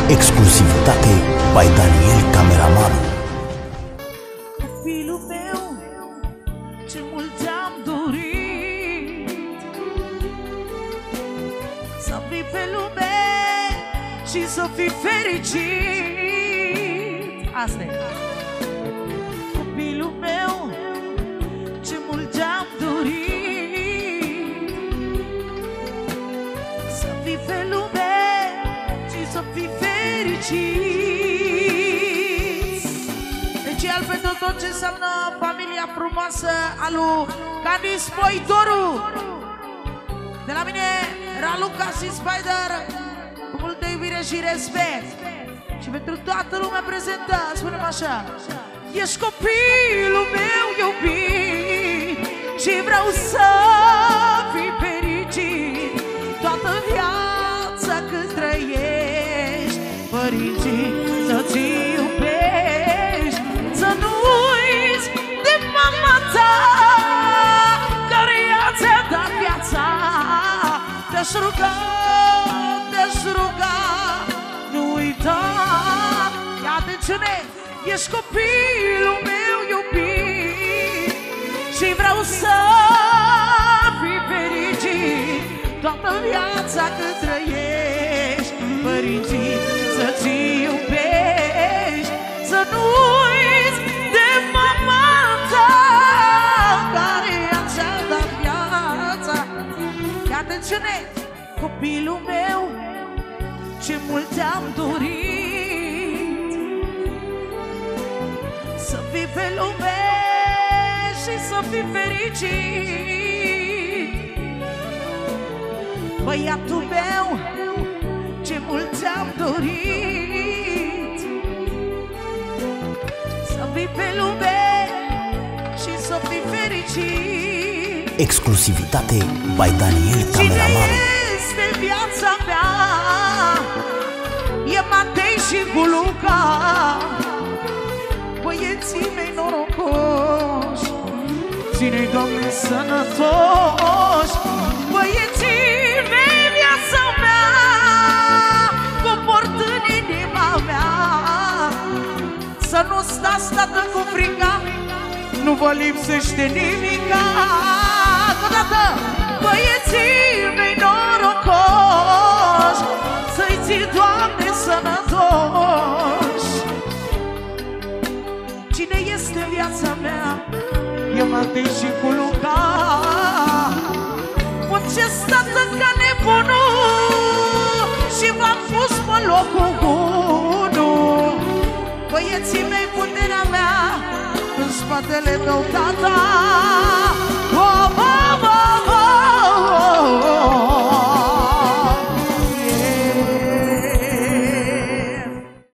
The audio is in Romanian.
Exclusivitate by Daniel Cameramanul. Copilul meu, ce mult te-am dorit să fii pe lume și să fii fericit. Asta e. Copilul meu, ce mult te-am dorit să fii pe lume și să fii fericit. Special pentru tot ce înseamnă familia frumoasă a lui Candice Poitoru. De la mine, Raluca și Spider, cu multă iubire și respect. Și pentru toată lumea prezentă, spunem așa: ești copilul meu iubit și vreau să fii fericit toată viața cât trăiești. Părinții să-ți iubești, să nu uiți de mama ta, care ea ți-a dat viața. Te-aș ruga, te-aș ruga, nu uita. Ia atențiune! Ești copilul meu iubit și vreau să fii fericit toată viața cât trăiești. Părinții să-ți iubești, să nu uiți de mama ta, care ea ți-a dat viața. Ia atențiune! Copilul meu, ce mult te-am dorit să fii pe lume și să fii fericit. Băiatul meu, ce mult ți-am dorit să fii pe lume și să fii fericit. Exclusivitate by Daniel Cameramanul. Cine este viața mea? E Matei și Guluca, băieții mei norocoși. Ține-i, Doamne, sănătoși, băieții mei, viața mea, vă port în inima mea. Să nu stați, tată, cu frica, nu vă lipsește nimica. Odată, băieții mei norocoși, să-i ții, Doamne, sănătoși. Cine este viața mea? E Matei și Guluca. Pot ce stată ca nebunul și v-am pus pe locul 1. Băieții mei, puterea mea în spatele meu, tata.